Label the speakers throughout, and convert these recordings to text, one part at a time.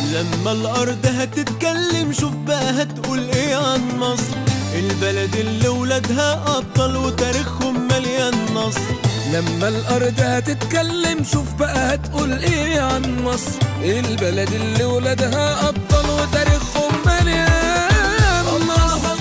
Speaker 1: لما الأرض هتتكلم شوف بقى هتقول إيه عن مصر، البلد اللي ولادها أبطال وتاريخهم مليان نصر.
Speaker 2: لما الأرض هتتكلم شوف بقى هتقول إيه عن مصر، البلد اللي ولادها أبطال وتاريخهم مليان نصر.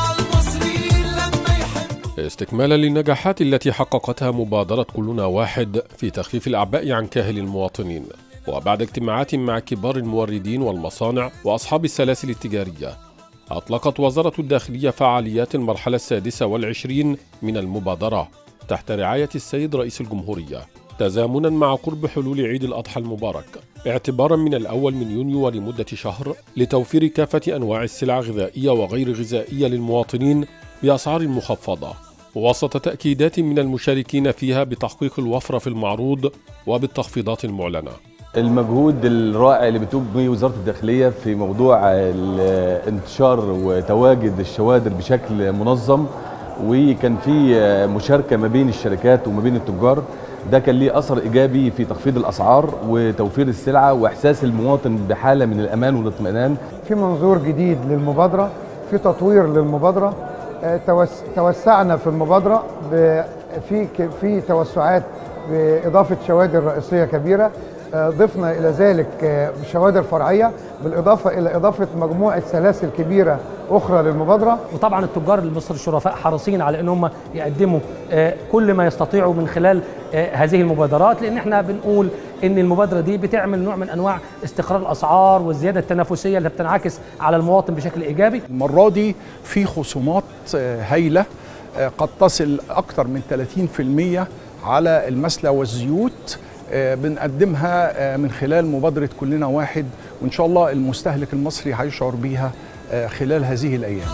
Speaker 3: استكمالا للنجاحات التي حققتها مبادرة كلنا واحد في تخفيف الأعباء عن كاهل المواطنين، وبعد اجتماعات مع كبار الموردين والمصانع وأصحاب السلاسل التجارية، أطلقت وزارة الداخلية فعاليات المرحلة 26 من المبادرة تحت رعاية السيد رئيس الجمهورية، تزامنا مع قرب حلول عيد الأضحى المبارك اعتبارا من الأول من يونيو ولمدة شهر، لتوفير كافة أنواع السلع الغذائية وغير غذائية للمواطنين بأسعار مخفضة، وسط تأكيدات من المشاركين فيها بتحقيق الوفرة في المعروض وبالتخفيضات المعلنة.
Speaker 4: المجهود الرائع اللي بتقوم به وزارة الداخلية في موضوع انتشار وتواجد الشوادر بشكل منظم، وكان في مشاركة ما بين الشركات وما بين التجار، ده كان ليه أثر إيجابي في تخفيض الأسعار وتوفير السلعة وإحساس المواطن بحالة من الأمان والاطمئنان.
Speaker 5: في منظور جديد للمبادرة، في تطوير للمبادرة، توسعنا في المبادرة في توسعات بإضافة شوادر رئيسية كبيرة، ضفنا إلى ذلك شوادر فرعية بالإضافة إلى إضافة مجموعة سلاسل كبيرة أخرى للمبادرة.
Speaker 6: وطبعا التجار المصري الشرفاء حريصين على أن هم يقدموا كل ما يستطيعوا من خلال هذه المبادرات، لأن احنا بنقول أن المبادرة دي بتعمل نوع من أنواع استقرار الأسعار والزيادة التنافسية اللي بتنعكس على المواطن بشكل إيجابي.
Speaker 7: المرة دي في خصومات هائلة قد تصل أكثر من 30% على المسلة والزيوت، بنقدمها من خلال مبادرة كلنا واحد، وإن شاء الله المستهلك المصري هيشعر بيها خلال هذه الأيام.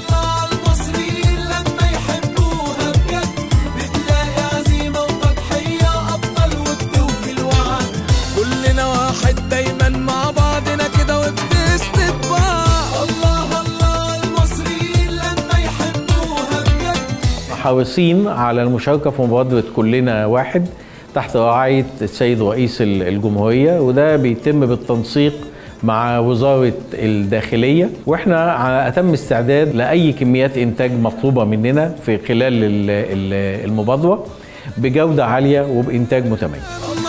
Speaker 2: كلنا واحد دايما مع بعضنا كده وبنسند بعض. الله المصريين لما يحبوها بجد.
Speaker 8: حريصين على المشاركة في مبادرة كلنا واحد تحت رعاية السيد رئيس الجمهورية، وده بيتم بالتنسيق مع وزارة الداخلية، واحنا على أتم استعداد لأي كميات إنتاج مطلوبة مننا في خلال المبادرة بجودة عالية وبإنتاج متميز.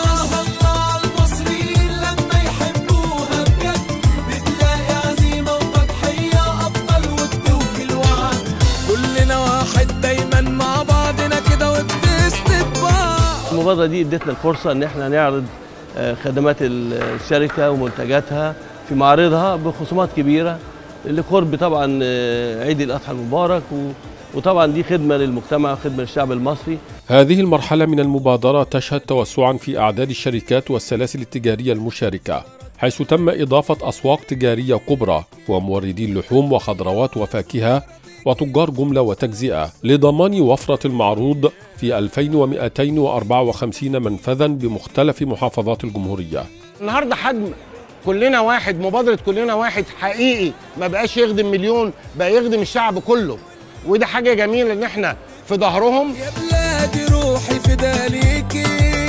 Speaker 9: المبادرة دي ادتنا الفرصة ان احنا نعرض خدمات الشركة ومنتجاتها في معارضها بخصومات كبيرة لقرب طبعا عيد الأضحى المبارك، وطبعا دي خدمة للمجتمع وخدمة للشعب المصري.
Speaker 3: هذه المرحلة من المبادرة تشهد توسعا في أعداد الشركات والسلاسل التجارية المشاركة، حيث تم إضافة أسواق تجارية كبرى وموردين لحوم وخضروات وفاكهة وتجار جملة وتجزئة، لضمان وفرة المعروض في 2254 منفذا بمختلف محافظات الجمهورية.
Speaker 10: النهارده حجم كلنا واحد، مبادرة كلنا واحد حقيقي، ما بقاش يخدم مليون، بقى يخدم الشعب كله، وده حاجة جميلة ان احنا في ظهرهم.
Speaker 2: يا بلادي روحي فدا ليكي،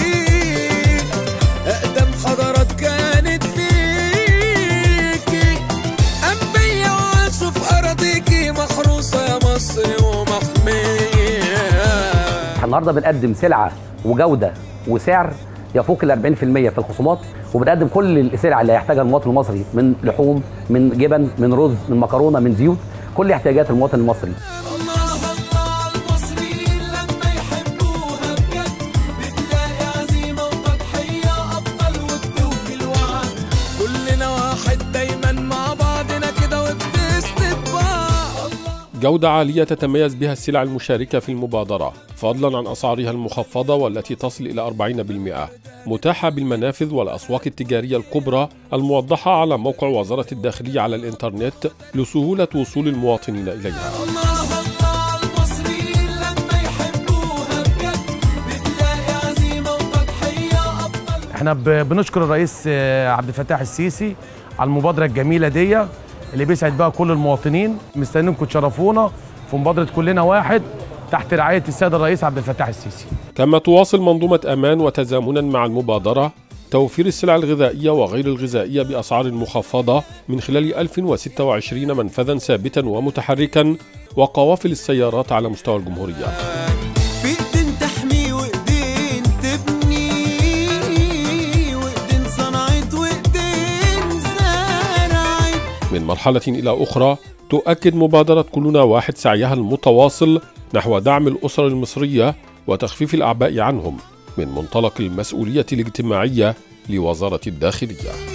Speaker 2: أقدم حضارات كانت فيكي، أنبياء وعاشوا في أراضيكي، محروسة يا مصر ومحمية.
Speaker 11: النهارده بنقدم سلعة وجودة وسعر يفوق ال 40% في الخصومات، وبنقدم كل السلع اللي هيحتاجها المواطن المصري، من لحوم، من جبن، من رز، من مكرونة، من زيوت، كل احتياجات المواطن المصري.
Speaker 3: جودة عالية تتميز بها السلع المشاركة في المبادرة، فضلا عن أسعارها المخفضة والتي تصل إلى 40%، متاحة بالمنافذ والأسواق التجارية الكبرى الموضحة على موقع وزارة الداخلية على الإنترنت لسهولة وصول المواطنين إليها.
Speaker 12: احنا بنشكر الرئيس عبد الفتاح السيسي على المبادرة الجميلة دي اللي بيسعد بها كل المواطنين. مستنيينكم تشرفونا في مبادرة كلنا واحد تحت رعاية السيد الرئيس عبد الفتاح السيسي.
Speaker 3: كما تواصل منظومة أمان وتزامنا مع المبادرة توفير السلع الغذائية وغير الغذائية بأسعار مخفضة من خلال 1026 منفذا ثابتا ومتحركا وقوافل السيارات على مستوى الجمهورية.
Speaker 1: في ايدين تحمي وايدين تبني، وايدين صنعت وايدين زرعت.
Speaker 3: من مرحلة إلى أخرى تؤكد مبادرة كلنا واحد سعيها المتواصل نحو دعم الأسر المصرية وتخفيف الأعباء عنهم من منطلق المسؤولية الاجتماعية لوزارة الداخلية.